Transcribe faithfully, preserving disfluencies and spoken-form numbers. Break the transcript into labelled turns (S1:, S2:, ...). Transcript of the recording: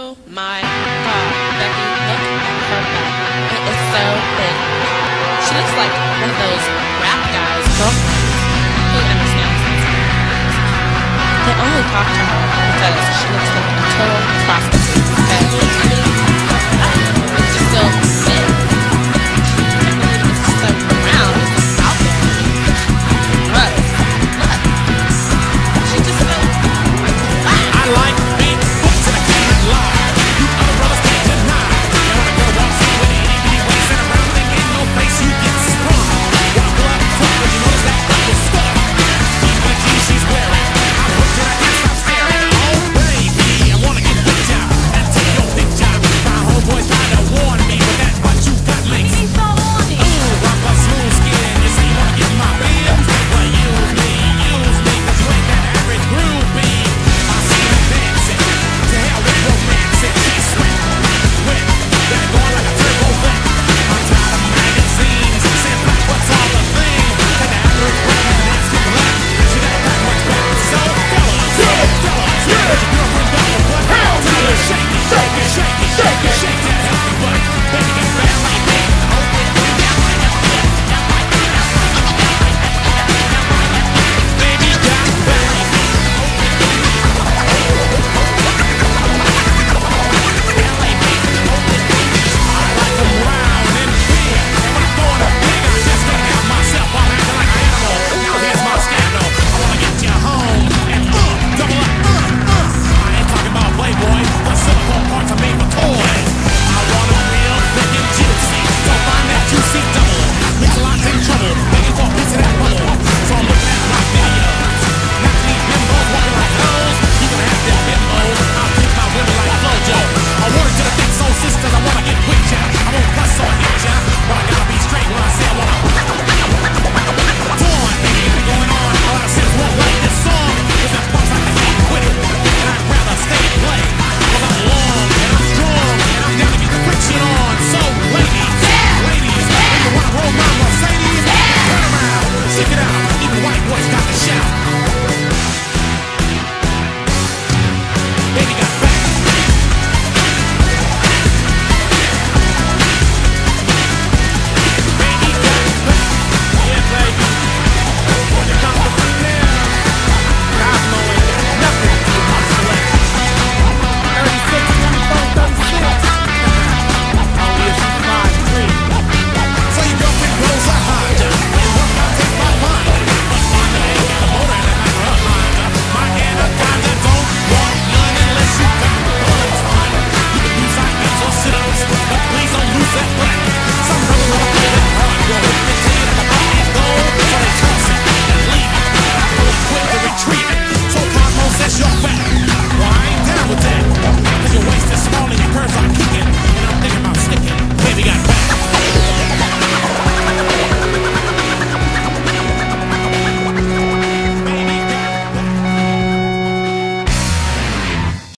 S1: Oh my god, Becky, look at her butt. It is so big. She looks like one of those rap guys. Well, who understands this? They only talk to her because she looks like a total